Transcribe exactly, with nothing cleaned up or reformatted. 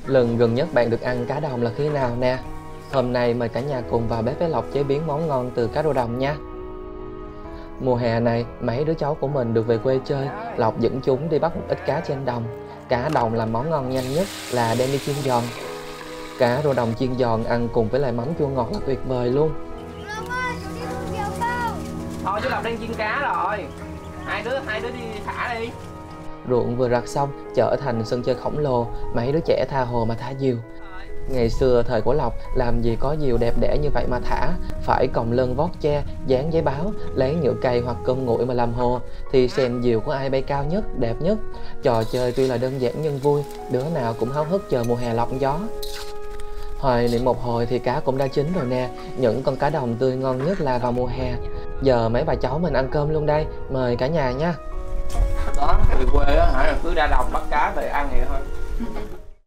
Lần gần nhất bạn được ăn cá đồng là khi nào nè? Hôm nay mời cả nhà cùng vào bếp với Lộc chế biến món ngon từ cá rô đồng nha. Mùa hè này, mấy đứa cháu của mình được về quê chơi, Lộc dẫn chúng đi bắt một ít cá trên đồng. Cá đồng là món ngon nhanh nhất là đem đi chiên giòn. Cá rô đồng chiên giòn ăn cùng với lại mắm chua ngọt là tuyệt vời luôn. Long ơi, chú đi mua rượu không? Thôi chú Lộc đang chiên cá rồi. Hai đứa hai đứa đi thả đi. Ruộng vừa rặt xong trở thành sân chơi khổng lồ, mấy đứa trẻ tha hồ mà thả diều. Ngày xưa thời của Lộc làm gì có diều đẹp đẽ như vậy mà thả, phải còng lưng vót tre, dán giấy báo, lấy nhựa cây hoặc cơm nguội mà làm hồ, thì xem diều của ai bay cao nhất, đẹp nhất. Trò chơi tuy là đơn giản nhưng vui, đứa nào cũng háo hức chờ mùa hè lọc gió. Hoài niệm một hồi thì cá cũng đã chín rồi nè, những con cá đồng tươi ngon nhất là vào mùa hè. Giờ mấy bà cháu mình ăn cơm luôn đây, mời cả nhà nha. Đó, về quê á hả, cứ ra đồng bắt cá về ăn vậy thôi.